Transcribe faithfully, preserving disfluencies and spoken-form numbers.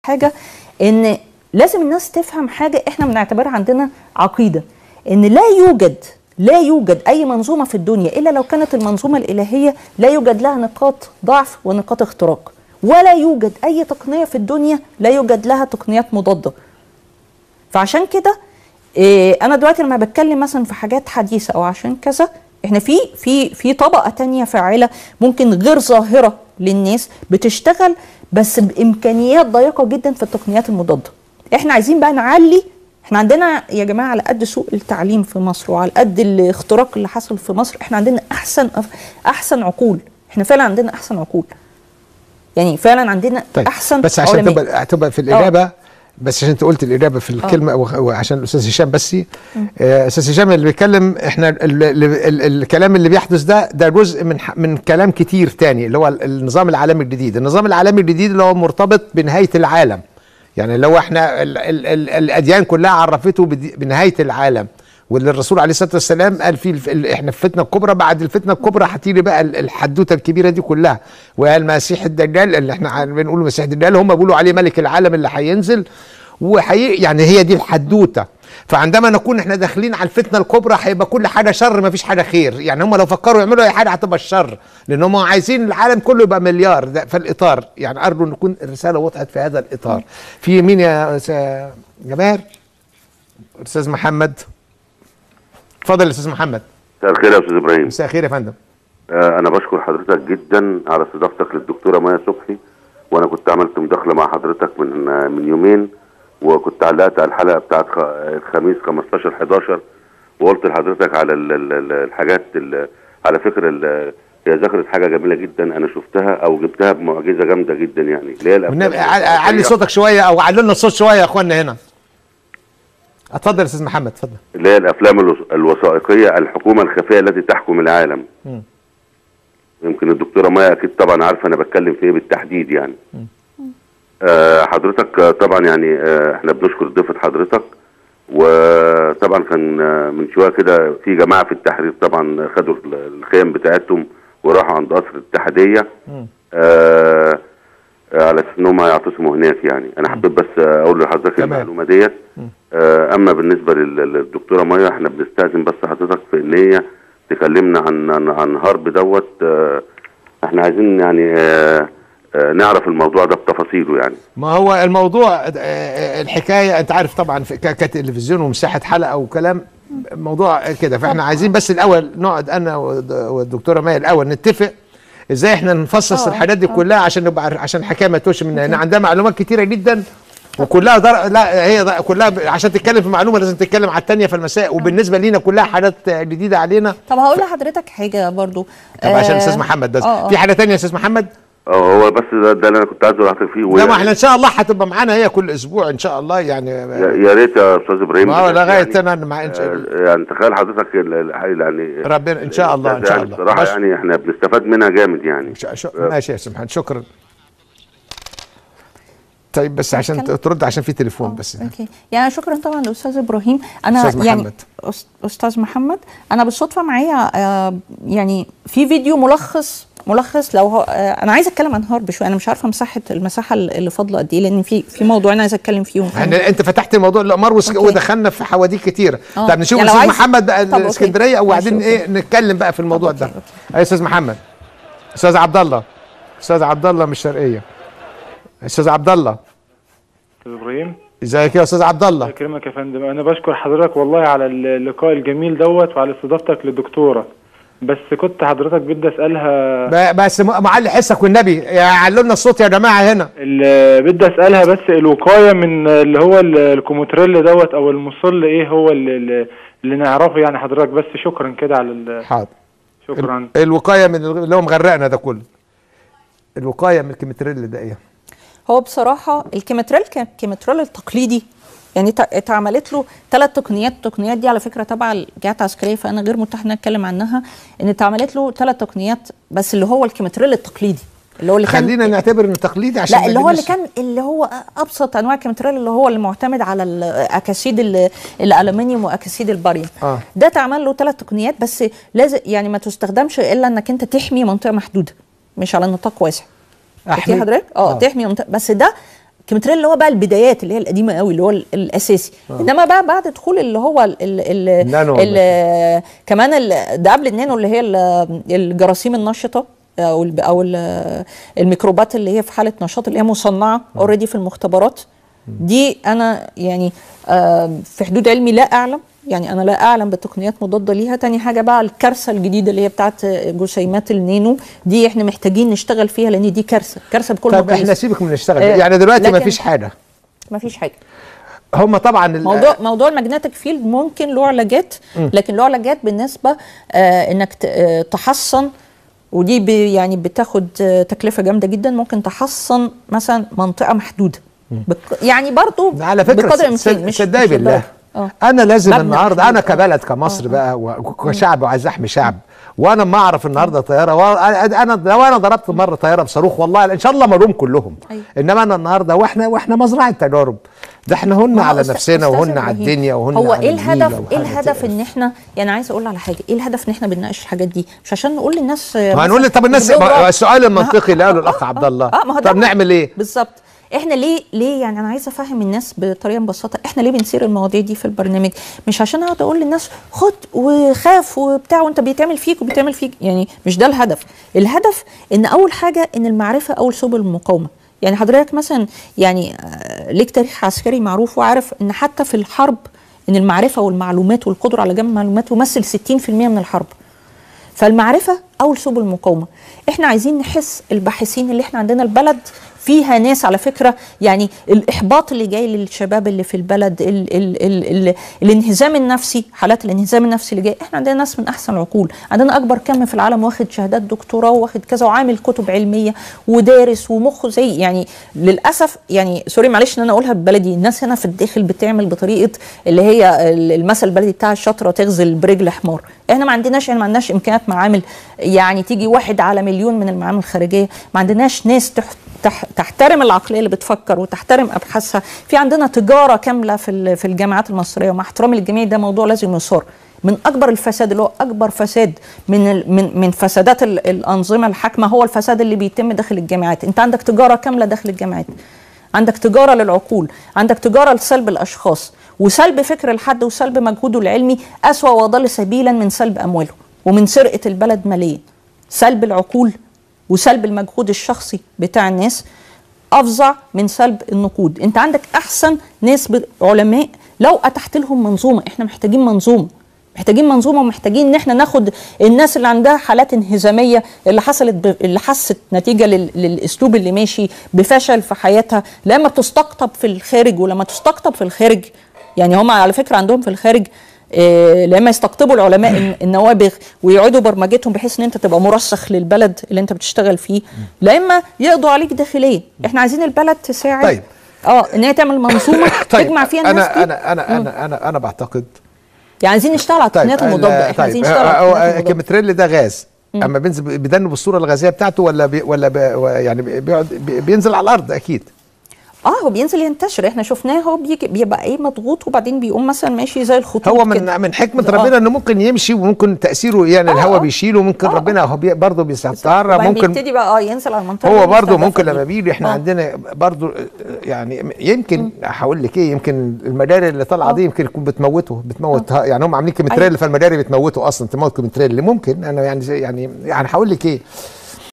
حاجه ان لازم الناس تفهم حاجه احنا بنعتبرها عندنا عقيده، ان لا يوجد لا يوجد اي منظومه في الدنيا الا لو كانت المنظومه الالهيه لا يوجد لها نقاط ضعف ونقاط اختراق، ولا يوجد اي تقنيه في الدنيا لا يوجد لها تقنيات مضاده. فعشان كده إيه انا دلوقتي لما بتكلم مثلا في حاجات حديثه او عشان كذا، احنا في في في طبقه تانية فاعله ممكن غير ظاهره للناس بتشتغل بس بامكانيات ضيقه جدا في التقنيات المضاده. احنا عايزين بقى نعلي، احنا عندنا يا جماعه على قد سوء التعليم في مصر وعلى قد الاختراق اللي حصل في مصر، احنا عندنا احسن احسن عقول، احنا فعلا عندنا احسن عقول. يعني فعلا عندنا طيب. احسن بس عشان علماء. تبقى تبقى في الاجابه أوه. بس عشان انت قلت الاجابه في الكلمه أوه. وعشان الاستاذ هشام بس آه استاذ هشام اللي بيتكلم، احنا ال ال ال الكلام اللي بيحدث ده ده جزء من من كلام كتير تاني اللي هو النظام العالمي الجديد. النظام العالمي الجديد اللي هو مرتبط بنهايه العالم، يعني لو احنا ال ال ال الاديان كلها عرفته بنهايه العالم، واللي الرسول عليه الصلاه والسلام قال في احنا في الفتنه الكبرى، بعد الفتنه الكبرى هتيجي بقى الحدوته الكبيره دي كلها، وقال المسيح الدجال اللي احنا بنقول المسيح الدجال هم بيقولوا عليه ملك العالم اللي هينزل وحي يعني هي دي الحدوته. فعندما نكون احنا داخلين على الفتنه الكبرى هيبقى كل حاجه شر، ما فيش حاجه خير. يعني هم لو فكروا يعملوا اي حاجه هتبقى الشر، لان هم عايزين العالم كله يبقى مليار. ده في الاطار، يعني ارجو ان تكون الرساله وضحت في هذا الاطار. في مين يا جماهير؟ استاذ محمد، اتفضل يا استاذ محمد. مساء الخير يا استاذ ابراهيم. مساء الخير يا فندم. آه انا بشكر حضرتك جدا على استضافتك للدكتوره مايا صبحي، وانا كنت عملت مداخله مع حضرتك من آه من يومين، وكنت علقت على الحلقه بتاعت الخميس خمستاشر حداشر، وقلت لحضرتك على ال ال الحاجات ال على فكره هي ذكرت حاجه جميله جدا انا شفتها او جبتها بمعجزه جامده جدا، يعني اللي هي علي صوتك شويه او علوا لنا الصوت شويه يا اخوانا هنا. اتفضل يا استاذ محمد، اتفضل. اللي هي الافلام الوثائقيه الحكومه الخفيه التي تحكم العالم. م. يمكن الدكتوره مايا اكيد طبعا عارفه انا بتكلم في ايه بالتحديد يعني. م. آه حضرتك طبعا يعني آه احنا بنشكر ضيفه حضرتك، وطبعا كان آه من شويه كده في جماعه في التحرير طبعا خدوا الخيم بتاعتهم وراحوا عند قصر الاتحاديه آه على اساس ان هم هيعتصموا هناك. يعني انا حبيت بس اقول لحضرتك المعلومه ديت. آه اما بالنسبه للدكتوره مايا احنا بنستاذن بس حضرتك في ان هي تكلمنا عن عن, عن هرب دوت. آه احنا عايزين يعني آه آه نعرف الموضوع ده بتفاصيله. يعني ما هو الموضوع آه الحكايه انت عارف طبعا كتلفزيون ومساحه حلقه وكلام موضوع كده، فاحنا عايزين بس الاول نقعد انا والدكتوره مايا الاول نتفق ازاي احنا نفصص الحاجات دي كلها عشان نبقى عشان الحكايه ما توش مننا. هنا عندها معلومات كتيره جدا وكلها در... لا هي در... كلها عشان تتكلم في معلومه لازم تتكلم على الثانيه في المساء، وبالنسبه لينا كلها حاجات جديده علينا. طب هقول لحضرتك حاجه برضو طب آه عشان الاستاذ محمد بس آه في حاجه ثانيه يا استاذ محمد؟ اه هو بس ده, ده اللي انا كنت عايز اقول فيه. لا ما احنا ان شاء الله هتبقى معانا هي كل اسبوع ان شاء الله يعني. يا ريت يا استاذ ابراهيم. ما هو لغايه انا يعني مع يعني تخيل حضرتك يعني ربنا ان شاء الله ان شاء الله بصراحه يعني احنا بنستفاد منها جامد يعني. ماشي يا استاذ محمد، شكرا. طيب بس عشان ترد عشان في تليفون أوه. بس اوكي يعني شكرا طبعا لاستاذ ابراهيم. انا أستاذ يعني محمد. استاذ محمد انا بالصدفه معايا آه يعني في فيديو ملخص ملخص لو هو آه انا عايزه اتكلم عن هارب شويه. انا مش عارفه مساحه المساحه اللي فاضله قد ايه، لان في في موضوع انا عايزه اتكلم فيهم. يعني انت فتحت الموضوع الامار ودخلنا في حواديت كتيره. طب نشوف يعني استاذ محمد بقى الاسكندريه وبعدين ايه نتكلم بقى في الموضوع أوكي. ده. يا استاذ محمد. استاذ عبد الله. استاذ عبد الله من الشرقيه. استاذ عبد الله. استاذ ابراهيم ازيك يا استاذ عبد الله؟ الله يكرمك يا فندم. انا بشكر حضرتك والله على اللقاء الجميل دوت وعلى استضافتك للدكتوره. بس كنت حضرتك بدي اسالها بس معلي حسك والنبي علمنا الصوت يا جماعه هنا. اللي بدي اسالها بس الوقايه من اللي هو الكوموتريل دوت او المصل ايه هو اللي, اللي نعرفه يعني حضرتك. بس شكرا كده على حاضر. شكرا. الوقايه من اللي هو مغرقنا ده كله. الوقايه من الكوموتريل ده ايه؟ هو بصراحه الكيمتريل الكيمتريل التقليدي يعني اتعملت له ثلاث تقنيات. التقنيات دي على فكره تبع الجهات العسكريه، فانا غير متاح ان اتكلم عنها. ان اتعملت له ثلاث تقنيات بس اللي هو الكيمتريل التقليدي اللي هو اللي كان خلينا نعتبر انه تقليدي عشان لا اللي هو اللي كان اللي هو ابسط انواع الكيمتريل اللي هو المعتمد على الاكاسيد الالومنيوم واكاسيد الباريوم. آه. ده اتعمل له ثلاث تقنيات بس لازم يعني ما تستخدمش الا انك انت تحمي منطقه محدوده مش على نطاق واسع. احمي حضرتك اه تحمي منطقه. بس ده الكيمتريل اللي هو بقى البدايات اللي هي القديمه قوي اللي هو الاساسي. آه. انما بقى بعد دخول اللي هو ال ال ال ال كمان ال ده قبل النانو اللي هي الجراثيم النشطه او ال او ال الميكروبات اللي هي في حاله نشاط اللي هي مصنعه اوريدي في المختبرات. دي انا يعني آه في حدود علمي لا اعلم، يعني انا لا اعلم بتقنيات مضاده ليها. تاني حاجه بقى الكارثه الجديده اللي هي بتاعت جسيمات النانو دي احنا محتاجين نشتغل فيها لان دي كارثه كارثه بكل طيب احنا سيبك من نشتغل آه يعني دلوقتي ما فيش حاجه ما فيش حاجه هم طبعا موضوع موضوع الماجنتيك فيلد ممكن له علاجات، لكن له علاجات بالنسبه آه انك آه تحصن، ودي بي يعني بتاخد آه تكلفه جامده جدا. ممكن تحصن مثلا منطقه محدوده بك يعني برضو على فكره بقدر الامكان مش صدقني بالله أوه. انا لازم النهارده انا كبلد كمصر أوه. بقى وكشعب وعايز احمي شعب، وانا ما اعرف النهارده طياره، انا لو انا ضربت مره طياره بصاروخ والله ان شاء الله مروم كلهم. أيوه. انما انا النهارده واحنا واحنا مزرعه تجارب، ده احنا هن على نفسنا وهن على الدنيا وهن هو على ايه الهدف ايه الهدف ان احنا يعني عايز اقول على حاجه، ايه الهدف ان احنا بنناقش الحاجات دي؟ مش عشان نقول للناس ما هنقول طب الناس السؤال المنطقي اللي قاله الاخ عبد الله اه ما هو طب نعمل ايه؟ بالظبط احنا ليه ليه يعني انا عايزه افهم الناس بطريقه مبسطه احنا ليه بنثير المواضيع دي في البرنامج؟ مش عشان اقعد اقول للناس خد وخاف وبتاع وانت بيتعمل فيك وبيتعمل فيك، يعني مش ده الهدف. الهدف ان اول حاجه ان المعرفه اول سبل المقاومه. يعني حضرتك مثلا يعني ليك تاريخ عسكري معروف وعارف ان حتى في الحرب ان المعرفه والمعلومات والقدره على جمع المعلومات تمثل ستين في المية من الحرب. فالمعرفة أول سبل المقاومة. إحنا عايزين نحس الباحثين اللي إحنا عندنا البلد فيها ناس على فكرة يعني الإحباط اللي جاي للشباب اللي في البلد ال ال ال ال الانهزام النفسي، حالات الانهزام النفسي اللي جاي، إحنا عندنا ناس من أحسن العقول، عندنا أكبر كم في العالم واخد شهادات دكتوراه واخد كذا وعامل كتب علمية ودارس ومخه زي يعني للأسف يعني سوري معلش إن أنا أقولها ببلدي، الناس هنا في الداخل بتعمل بطريقة اللي هي المثل البلدي بتاع الشطرة تغزل برجل حمار. إحنا ما عندناش إحنا ما عندناش إمكانيات معامل يعني تيجي واحد على مليون من المعامل الخارجية، ما عندناش ناس تحت تحترم العقليه اللي بتفكر وتحترم ابحاثها. في عندنا تجاره كامله في في الجامعات المصريه، ومع احترامي للجميع ده موضوع لازم يصار. من اكبر الفساد اللي هو اكبر فساد من من من فسادات الانظمه الحاكمه هو الفساد اللي بيتم داخل الجامعات. انت عندك تجاره كامله داخل الجامعات، عندك تجاره للعقول، عندك تجاره لسلب الاشخاص وسلب فكر الحد وسلب مجهوده العلمي اسوا واضل سبيلا من سلب امواله ومن سرقه البلد ماليا. سلب العقول وسلب المجهود الشخصي بتاع الناس افظع من سلب النقود. انت عندك احسن ناس علماء لو اتحت لهم منظومه، احنا محتاجين منظومه محتاجين منظومه ومحتاجين ان احنا ناخد الناس اللي عندها حالات انهزاميه اللي حصلت ب... اللي حست نتيجه لل... للاسلوب اللي ماشي بفشل في حياتها، لما تستقطب في الخارج. ولما تستقطب في الخارج يعني هم على فكره عندهم في الخارج إيه لما يستقطبوا العلماء النوابغ ويعيدوا برمجتهم بحيث ان انت تبقى مرسخ للبلد اللي انت بتشتغل فيه، لا اما يقضوا عليك داخليا. احنا عايزين البلد تساعد طيب. اه ان هي تعمل منظومه طيب. تجمع فيها الناس أنا, دي. انا انا انا انا انا بعتقد يعني عايزين نشتغل على التقنيات طيب. المضاده. احنا طيب. عايزين نشتغل على التقنيات المضاده. الكيمتريل ده غاز مم. اما بينزل بيدنه بالصوره الغازيه بتاعته ولا بي ولا بي يعني بيقعد بينزل على الارض اكيد. اه هو بينزل ينتشر، احنا شفناه هو بيجي بيبقى ايه مضغوط وبعدين بيقوم مثلا ماشي زي الخطوط. هو من كده. من حكمه آه. ربنا انه ممكن يمشي وممكن تاثيره يعني آه الهواء بيشيله ممكن آه ربنا هو بي برضه بيستعر ممكن بيبتدي بقى اه ينزل على المنطقه. هو برضه ممكن لما بيجي احنا آه. عندنا برضه يعني يمكن هقول لك ايه، يمكن المداري اللي طالعه آه. دي يمكن تكون بتموته بتموت آه. يعني هم عاملين كيمتريل أيوة. فالمداري بتموته اصلا تموت كيمتريل ممكن انا يعني يعني يعني هقول لك ايه